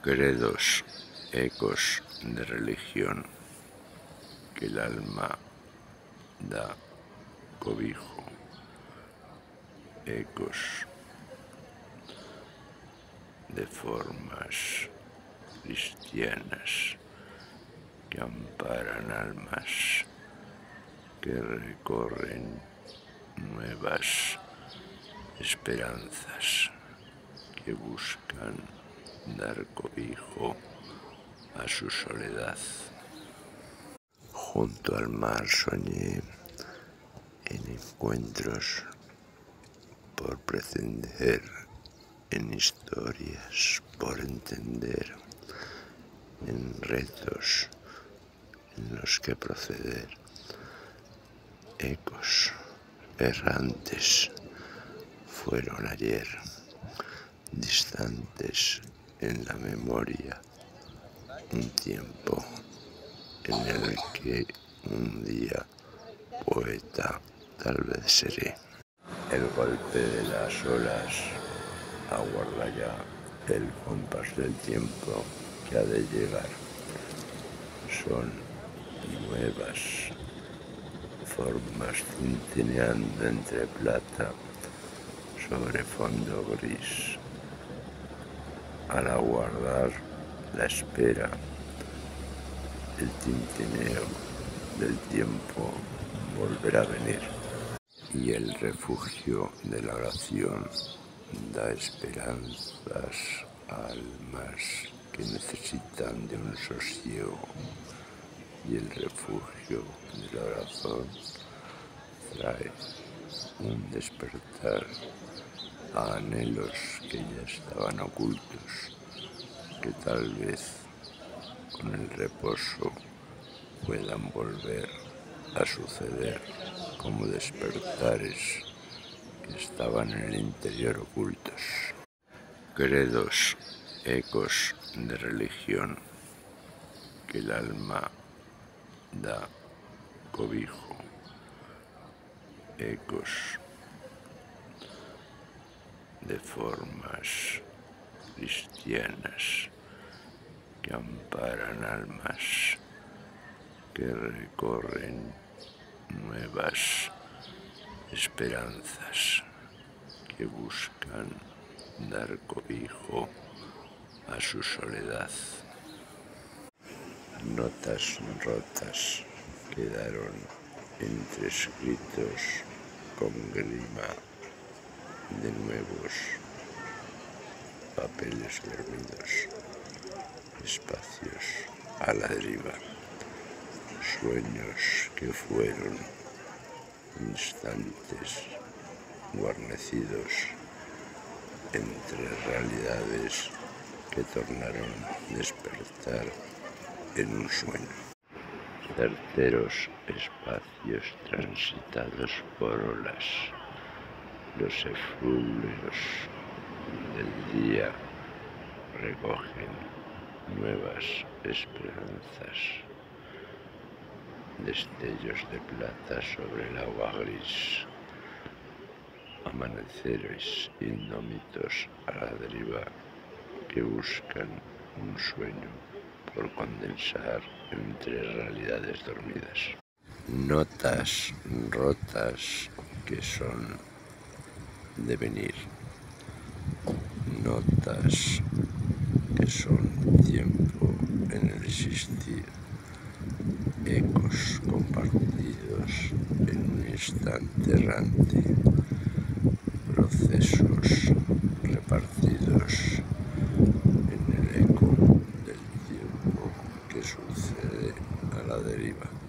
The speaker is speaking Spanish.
Credos, ecos de religión, que el alma da cobijo, ecos de formas cristianas que amparan almas que recorren nuevas esperanzas, que buscan dar cobijo a su soledad. Junto al mar soñé en encuentros por pretender, en historias por entender, en retos en los que proceder, ecos errantes fueron ayer, distantes en la memoria, un tiempo en el que un día poeta tal vez seré. El golpe de las olas aguarda ya el compás del tiempo que ha de llegar. Son nuevas formas tintineando entre plata sobre fondo gris. Al aguardar la espera, el tintineo del tiempo volverá a venir. Y el refugio de la oración da esperanzas a almas que necesitan de un sosiego. Y el refugio de la oración trae un despertar a anhelos que ya estaban ocultos, que tal vez con el reposo puedan volver a suceder como despertares que estaban en el interior ocultos. Credos, ecos de religión, que el alma da cobijo, ecos de formas cristianas que amparan almas que recorren nuevas esperanzas, que buscan dar cobijo a su soledad. Notas rotas quedaron entre escritos con grima de nuevos papeles dormidos, espacios a la deriva, sueños que fueron instantes guarnecidos entre realidades que tornaron despertar en un sueño. Certeros espacios transitados por olas, los efluvios del día recogen nuevas esperanzas, destellos de plata sobre el agua gris, amaneceres indómitos a la deriva que buscan un sueño por condensar entre realidades dormidas. Notas rotas que son de venir, notas que son tiempo en el existir, ecos compartidos en un instante errante, procesos repartidos en el eco del tiempo que sucede a la deriva.